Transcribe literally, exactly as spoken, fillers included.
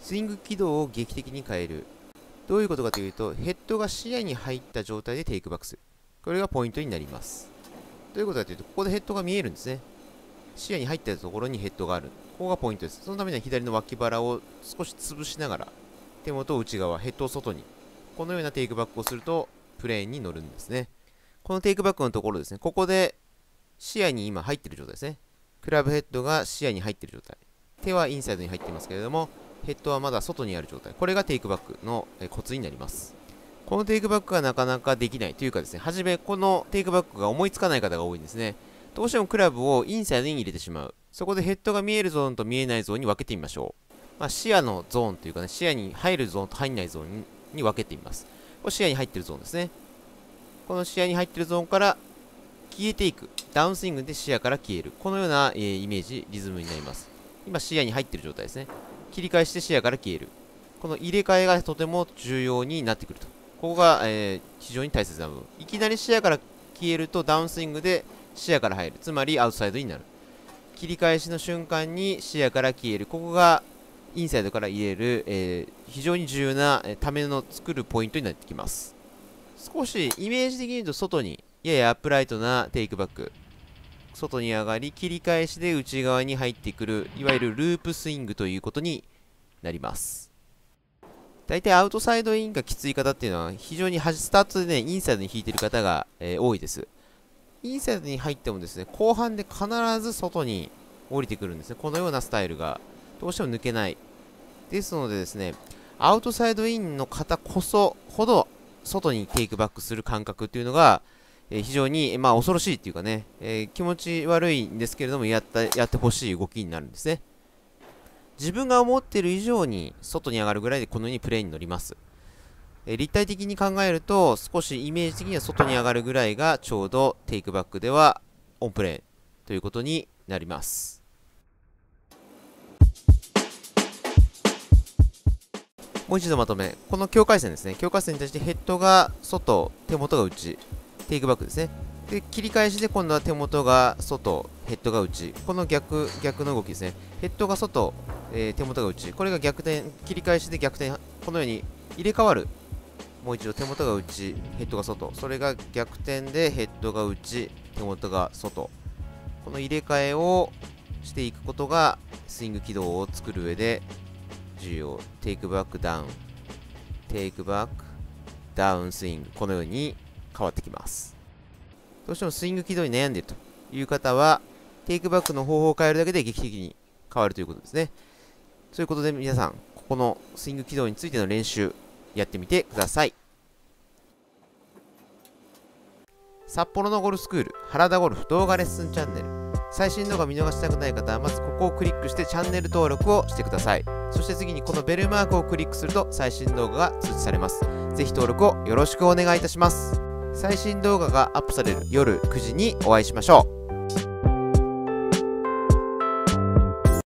スイング軌道を劇的に変える。どういうことかというと、ヘッドが視野に入った状態でテイクバックする。これがポイントになります。どういうことかというと、ここでヘッドが見えるんですね。視野に入ったところにヘッドがある。ここがポイントです。そのためには左の脇腹を少し潰しながら、手元を内側、ヘッドを外に、このようなテイクバックをすると、プレーンに乗るんですね。このテイクバックのところですね、ここで視野に今入っている状態ですね。クラブヘッドが視野に入っている状態。手はインサイドに入っていますけれども、ヘッドはまだ外にある状態。これがテイクバックのコツになります。このテイクバックがなかなかできないというかですね、はじめこのテイクバックが思いつかない方が多いんですね。どうしてもクラブをインサイドに入れてしまう。そこでヘッドが見えるゾーンと見えないゾーンに分けてみましょう。まあ、視野のゾーンというかね、視野に入るゾーンと入らないゾーンにに分けてみます。これ視野に入っているゾーンですね。この視野に入っているゾーンから消えていく。ダウンスイングで視野から消える。このような、えー、イメージ、リズムになります。今視野に入っている状態ですね。切り返して視野から消える。この入れ替えがとても重要になってくると。ここが、えー、非常に大切な部分。いきなり視野から消えるとダウンスイングで視野から入る。つまりアウトサイドになる。切り返しの瞬間に視野から消える。ここがインサイドから入れる、えー、非常に重要な、えー、ための作るポイントになってきます。少しイメージ的に言うと外にややアップライトなテイクバック。外に上がり切り返しで内側に入ってくるいわゆるループスイングということになります。大体アウトサイドインがきつい方っていうのは非常にスタートでねインサイドに引いてる方が、えー、多いです。インサイドに入ってもですね後半で必ず外に降りてくるんですね。このようなスタイルがどうしても抜けない。ですのでですねアウトサイドインの方こそほど外にテイクバックする感覚っていうのがえー、非常に、まあ、恐ろしいっていうかね、えー、気持ち悪いんですけれどもやったやってほしい動きになるんですね。自分が思っている以上に外に上がるぐらいでこのようにプレーに乗ります。えー、立体的に考えると少しイメージ的には外に上がるぐらいがちょうどテイクバックではオンプレーということになります。もう一度まとめ。この境界線ですね。境界線に対してヘッドが外、手元が内。テイクバックですね。で、切り返しで今度は手元が外、ヘッドが内。この逆、逆の動きですね。ヘッドが外、えー、手元が内。これが逆転、切り返しで逆転、このように入れ替わる。もう一度手元が内、ヘッドが外。それが逆転でヘッドが内、手元が外。この入れ替えをしていくことがスイング軌道を作る上で重要。テイクバックダウン、テイクバック、ダウンスイング。このように変わってきます。どうしてもスイング軌道に悩んでいるという方はテイクバックの方法を変えるだけで劇的に変わるということですね。そういうことで皆さんここのスイング軌道についての練習やってみてください。札幌のゴルフスクール原田ゴルフ動画レッスンチャンネル、最新動画見逃したくない方はまずここをクリックしてチャンネル登録をしてください。そして次にこのベルマークをクリックすると最新動画が通知されます。ぜひ登録をよろしくお願いいたします。最新動画がアップされる夜くじにお会いしましょう。